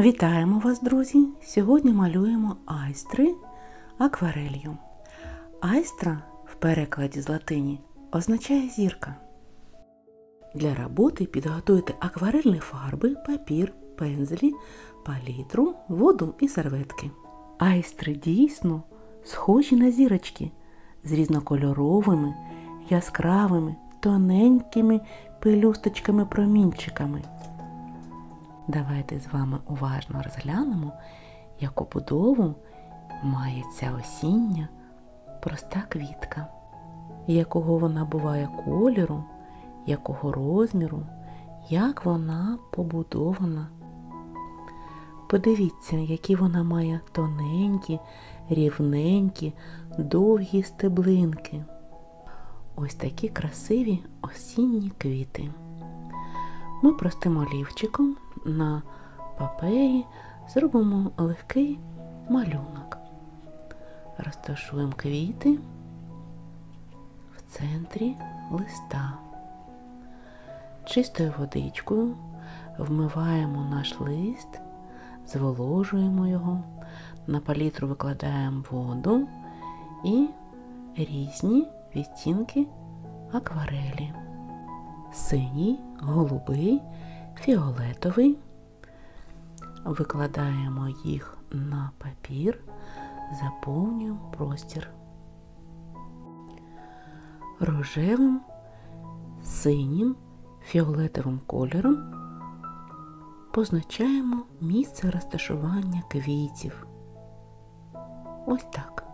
Вітаємо вас, друзі! Сьогодні малюємо айстри акварелью. Айстра в перекладі з латині означає зірка. Для роботи підготуйте акварельні фарби, папір, пензлі, палітру, воду і серветки. Айстри дійсно схожі на зірочки з різнокольоровими, яскравими, тоненькими пелюсточками-промінчиками. Давайте з вами уважно розглянемо, яку будову має ця осіння проста квітка, якого вона буває кольору, якого розміру, як вона побудована. Подивіться, які вона має тоненькі, рівненькі, довгі стеблинки. Ось такі красиві осінні квіти. Ми простим олівчиком на папері зробимо легкий малюнок. Розташуємо квіти в центрі листа. Чистою водичкою вмиваємо наш лист, зволожуємо його, на палітру викладаємо воду і різні відтінки акварелі. Синій, голубий, фіолетовий. Викладаємо їх на папір, заповнюємо простір. Рожевим, синім, фіолетовим кольором позначаємо місце розташування квітів. Ось так.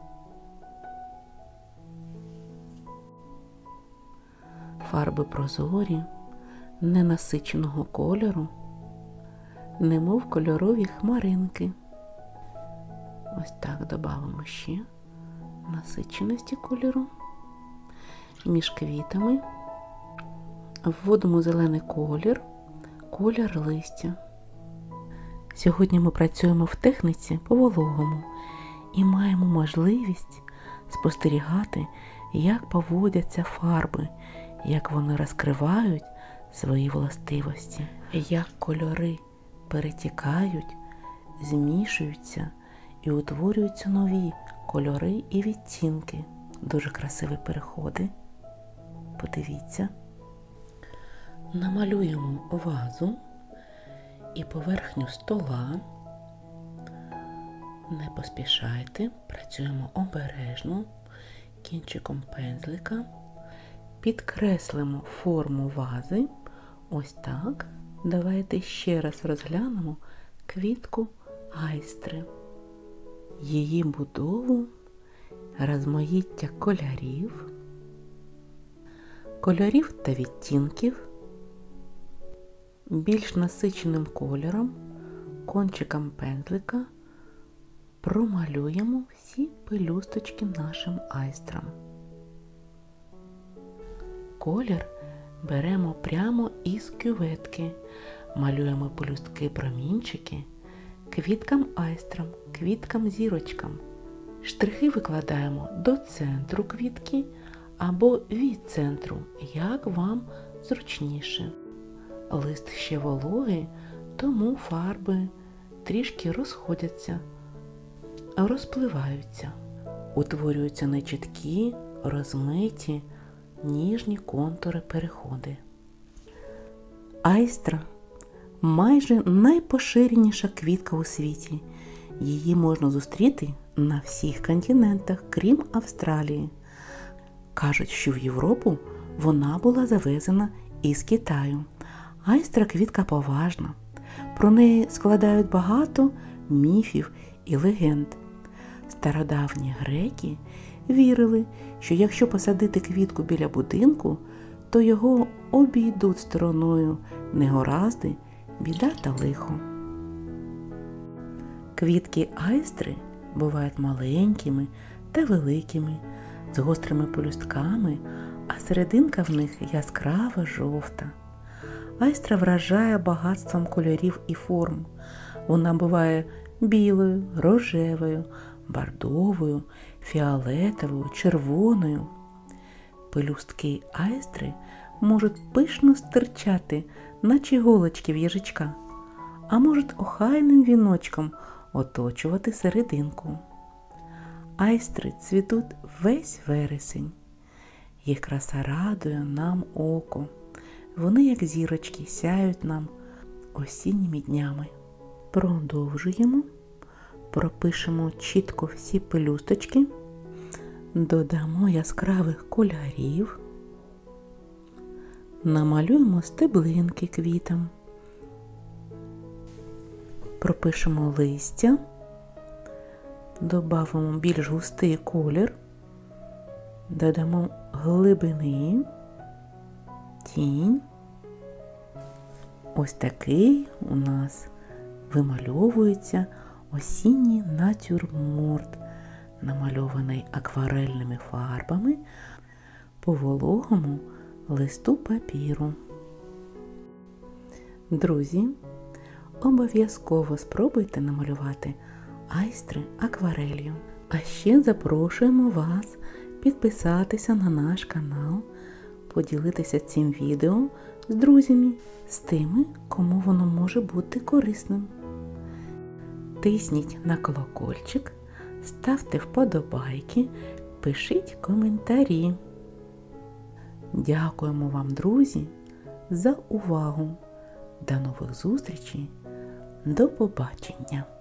Фарби прозорі, ненасиченого кольору, немов кольорові хмаринки. Ось так додамо ще насиченості кольору. Між квітами вводимо зелений колір, колір листя. Сьогодні ми працюємо в техніці по вологому і маємо можливість спостерігати, як поводяться фарби, як вони розкривають свої властивості, як кольори перетікають, змішуються і утворюються нові кольори і відтінки. Дуже красиві переходи. Подивіться. Намалюємо вазу і поверхню стола. Не поспішайте, працюємо обережно, кінчиком пензлика. Підкреслимо форму вази. Ось так. Давайте ще раз розглянемо квітку айстри. Її будову, розмаїття кольорів та відтінків. Більш насиченим кольором, кончиком пензлика промалюємо всі пелюсточки нашим айстрам. Колір беремо прямо із кюветки, малюємо пелюстки-промінчики квіткам айстрам, квіткам-зірочкам. Штрихи викладаємо до центру квітки або від центру, як вам зручніше. Лист ще вологий, тому фарби трішки розходяться, розпливаються. Утворюються нечіткі, розмиті, ніжні контури-переходи. Айстра – майже найпоширеніша квітка у світі. Її можна зустріти на всіх континентах, крім Австралії. Кажуть, що в Європу вона була завезена із Китаю. Айстра – квітка поважна. Про неї складають багато міфів і легенд. Стародавні греки вірили, що якщо посадити квітку біля будинку, то його обійдуть стороною негаразди, біда та лихо. Квітки айстри бувають маленькими та великими, з гострими пелюстками, а серединка в них яскрава жовта. Айстра вражає багатством кольорів і форм. Вона буває білою, рожевою, бордовою, фіолетовою, червоною. Пелюстки айстри можуть пишно стирчати, наче голочки в їжачка, а можуть охайним віночком оточувати серединку. Айстри цвітуть весь вересень. Їх краса радує нам око. Вони, як зірочки, сяють нам осінніми днями. Продовжуємо. Пропишемо чітко всі пелюсточки. Додамо яскравих кольорів. Намалюємо стеблинки квітам. Пропишемо листя. Добавимо більш густий колір. Додамо глибини, тінь. Ось такий у нас вимальовується осінній натюрморт, намальований акварельними фарбами по вологому листу папіру. Друзі, обов'язково спробуйте намалювати айстри акварелью. А ще запрошуємо вас підписатися на наш канал, поділитися цим відео з друзями, з тими, кому воно може бути корисним. Тисніть на колокольчик, ставте вподобайки, пишіть коментарі. Дякуємо вам, друзі, за увагу. До нових зустрічей. До побачення!